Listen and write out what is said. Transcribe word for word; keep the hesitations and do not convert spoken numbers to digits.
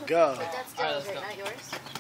go. But that's All right, Dylan's let's right, go. not yours.